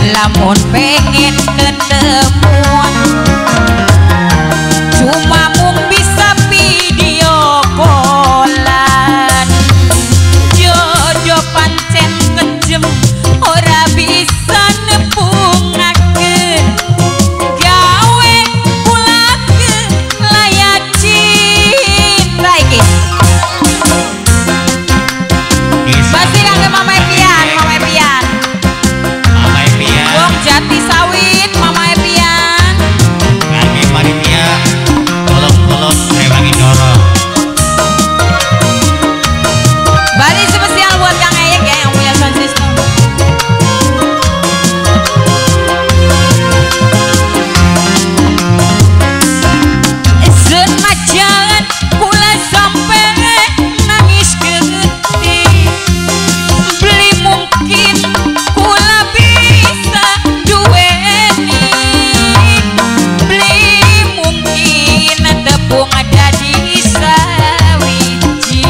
lamun pengen ketemuan cuma mung bisa video callan jodoh pancen kejem ora bisa nepungakeun gawe pulakeun layak cinta iki pasti kangge Mama Epian wong Jati Sawit Mama Epian kangge panitia tolong rewangi dorong Bali spesial buat Kang Eyek ya yang punya sound system senajan kula sampe nangis getih beli mungkin kula bisa duweni beli mungkin tepung ada di sawiji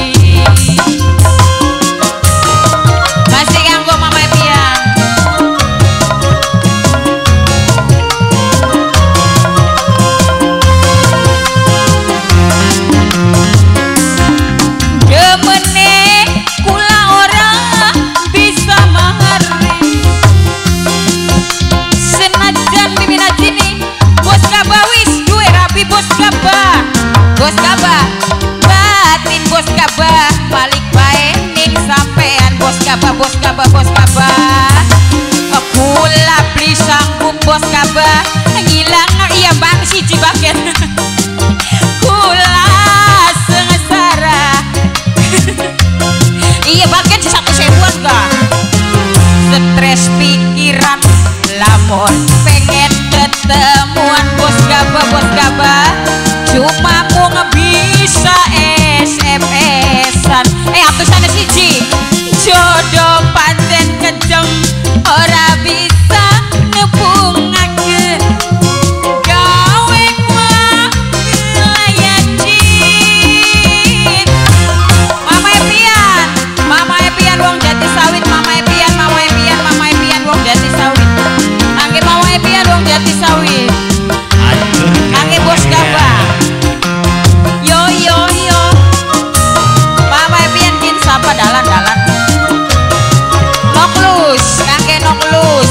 masih kanggo Mama Epian demene kula ora bisa mahari senajan mimin ajini bos Kaba wis duwe rapi bos Kaba batin bos Kaba balik bae ning sampean bos Kaba kula beli sanggup bos Kaba ngilang iya bang siji bagian kula sengsara iya bagian 1.000-an kah stres pikiran lamun pengen ketemuan bos Gaba cuma mung bisa SMS-an atusannya siji jodoh pancen kejem ora bisa nepungakeun gawe kula layak cinta Mama Epian wong Jati Sawit Mama Epian wong Jati Sawit kangge Mama Epian wong Jati Sawit kangge bos Gaba yo Mama Epian kin sapa dalan-dalan noklus kangge noklus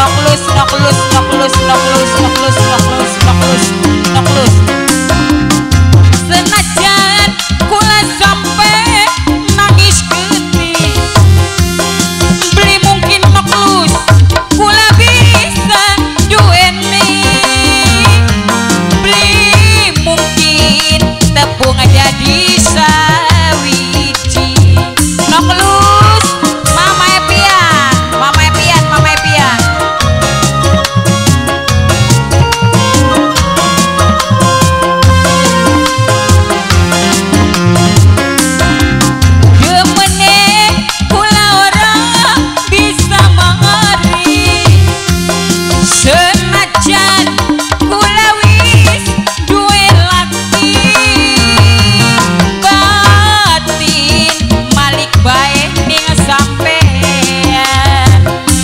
senajan kula sampe nangis getih beli mungkin noklus kula bisa duweni beli mungkin tepung ada di sawiji noklus Mama Epian demene kula ora bisa mahari senajan kula wis duwe laki batin malik bae ning sampean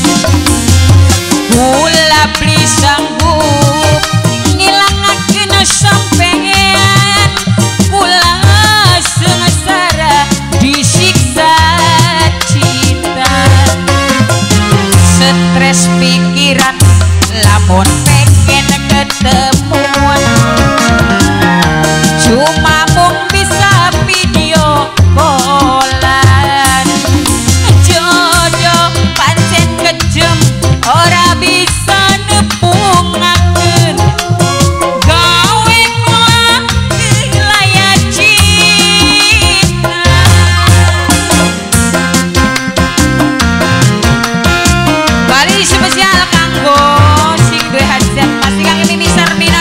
kula beli sanggup ngilangakeun sampean kula sengsara disiksa cinta stres pikiran lamun pengen ketemuan cuma mung bisa video callan jodoh pancen kejem ora bisa nepungakeun gawe kula layak cinta Bali spesial kanggo sing duwe hajat masih kangge Mimi Sarmina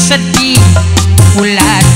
sedih, kula